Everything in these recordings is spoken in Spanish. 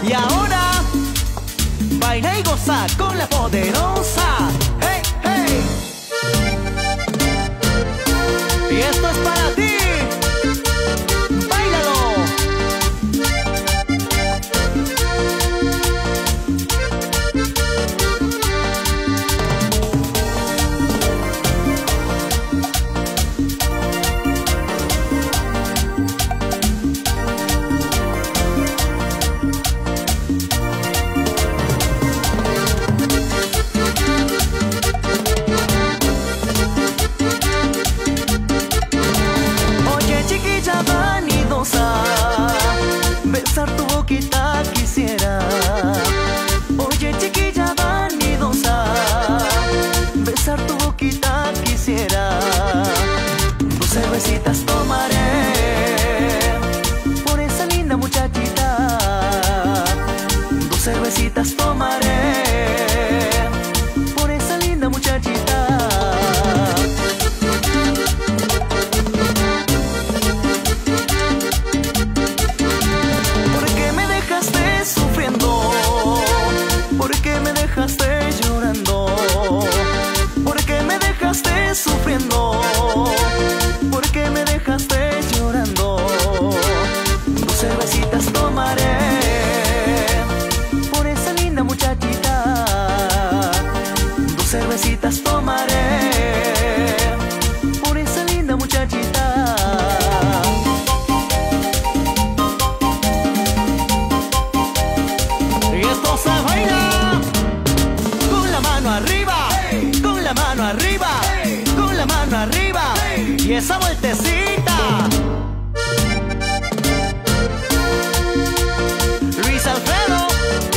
Y ahora baila y goza con la poderosa. Hey, hey. Y esto es para ti. Báilalo. Besar tu boquita quisiera. Oye chiquilla vanidosa, besar tu boquita quisiera. 2 cervecitas tomaré por esa linda muchachita. 2 cervecitas tomaré por esa linda muchachita. Llorando, porque me dejaste sufriendo, porque me dejaste llorando. 2 cervecitas tomaré por esa linda muchachita. 2 cervecitas tomaré por esa linda muchachita. Y esto se baila arriba, hey. Con la mano arriba, hey. Con la mano arriba, hey. Y esa vueltecita. Luis Alfredo,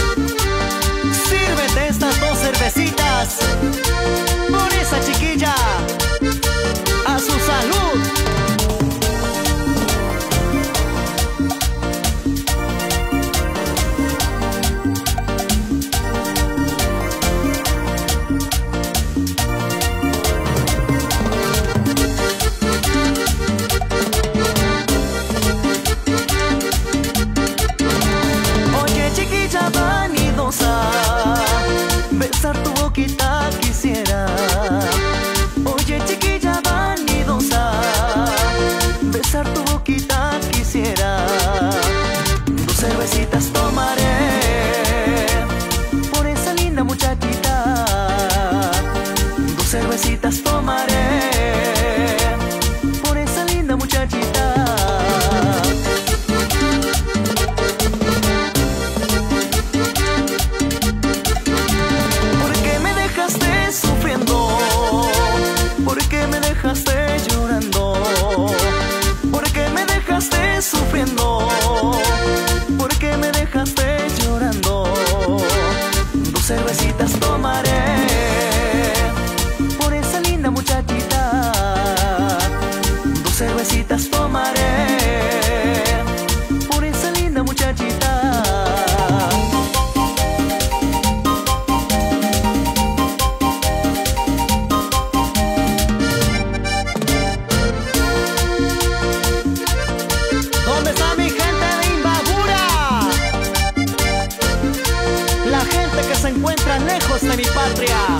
sírvete estas 2 cervecitas por esa chiquilla, a su salud. Besar tu boquita quisiera. Oye chiquilla vanidosa, besar tu boquita quisiera. 2 cervecitas tomaré por esa linda muchachita. 2 cervecitas tomaré por esa linda muchachita. Porque me dejaste llorando, porque me dejaste sufriendo, porque me dejaste llorando. 2 cervecitas tomaré por esa linda muchachita. 2 cervecitas tomaré por esa linda muchachita. Lejos de mi patria.